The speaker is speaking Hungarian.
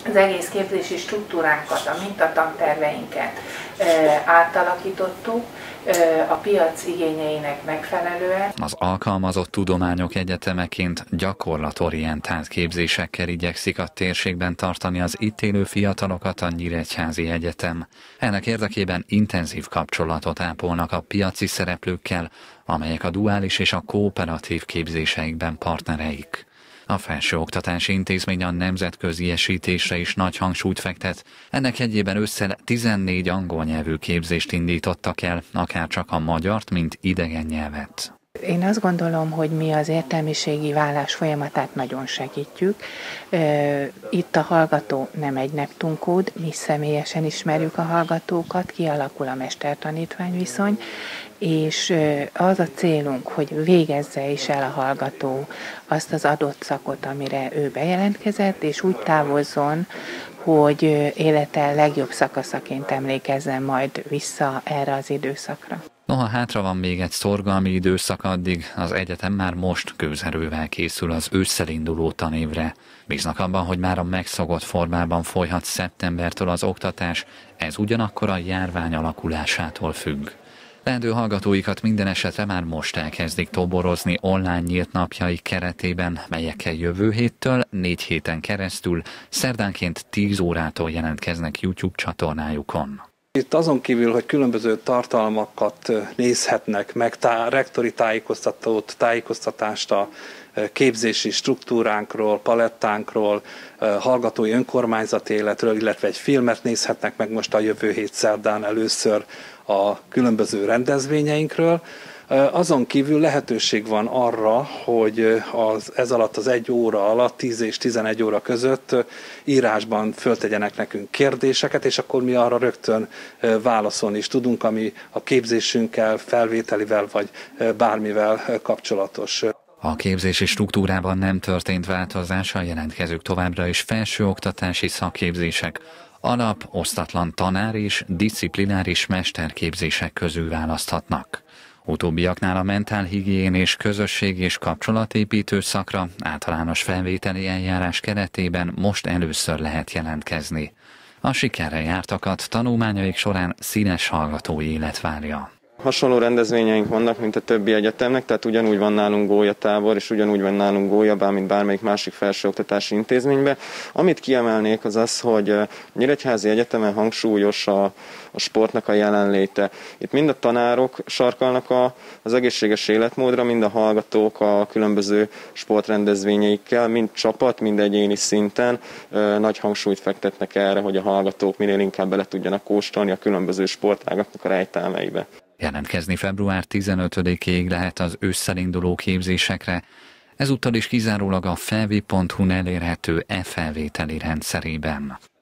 az egész képzési struktúránkat, a mintatanterveinket átalakítottuk a piac igényeinek megfelelően. Az Alkalmazott Tudományok Egyetemeként gyakorlatorientált képzésekkel igyekszik a térségben tartani az itt élő fiatalokat a Nyíregyházi Egyetem. Ennek érdekében intenzív kapcsolatot ápolnak a piaci szereplőkkel, amelyek a duális és a kooperatív képzéseikben partnereik. A felsőoktatási intézmény a nemzetközi esítésre is nagy hangsúlyt fektet. Ennek jegyében ősszel 14 angol nyelvű képzést indítottak el, akár csak a magyart, mint idegen nyelvet. Én azt gondolom, hogy mi az értelmiségi válás folyamatát nagyon segítjük. Itt a hallgató nem egy neptunkód, mi személyesen ismerjük a hallgatókat, kialakul a mester-tanítvány viszony, és az a célunk, hogy végezze is el a hallgató azt az adott szakot, amire ő bejelentkezett, és úgy távozzon, hogy élete legjobb szakaszaként emlékezzen majd vissza erre az időszakra. Noha hátra van még egy szorgalmi időszak addig, az egyetem már most gőzerővel készül az ősszel induló tanévre. Bíznak abban, hogy már a megszokott formában folyhat szeptembertől az oktatás, ez ugyanakkor a járvány alakulásától függ. Leendő hallgatóikat minden esetre már most elkezdik toborozni online nyílt napjaik keretében, melyekkel jövő héttől 4 héten keresztül szerdánként 10 órától jelentkeznek YouTube csatornájukon. Itt azon kívül, hogy különböző tartalmakat nézhetnek meg, rektori tájékoztatást a képzési struktúránkról, palettánkról, hallgatói önkormányzati életről, illetve egy filmet nézhetnek meg most a jövő hét szerdán először a különböző rendezvényeinkről. Azon kívül lehetőség van arra, hogy ez alatt az 1 óra alatt, 10 és 11 óra között írásban föltegyenek nekünk kérdéseket, és akkor mi arra rögtön válaszolni is tudunk, ami a képzésünkkel, felvételivel vagy bármivel kapcsolatos. A képzési struktúrában nem történt változás, a jelentkezők továbbra is felsőoktatási szakképzések, alap, osztatlan tanár és diszciplináris mesterképzések közül választhatnak. Utóbbiaknál a mentálhigién és közösség és kapcsolatépítő szakra általános felvételi eljárás keretében most először lehet jelentkezni. A sikerrel jártakat tanulmányaik során színes hallgatói élet várja. Hasonló rendezvényeink vannak, mint a többi egyetemnek, tehát ugyanúgy van nálunk gólyatábor, és ugyanúgy van nálunk gólyabál, mint bármelyik másik felsőoktatási intézményben. Amit kiemelnék az az, hogy Nyíregyházi Egyetemen hangsúlyos a sportnak a jelenléte. Itt mind a tanárok sarkalnak az egészséges életmódra, mind a hallgatók a különböző sportrendezvényeikkel, mind csapat, mind egyéni szinten nagy hangsúlyt fektetnek erre, hogy a hallgatók minél inkább bele tudjanak kóstolni a különböző sportágaknak a rejtelmeibe. Jelentkezni február 15-ig lehet az ősszel induló képzésekre, ezúttal is kizárólag a felvi.hu-n elérhető e-felvételi rendszerében.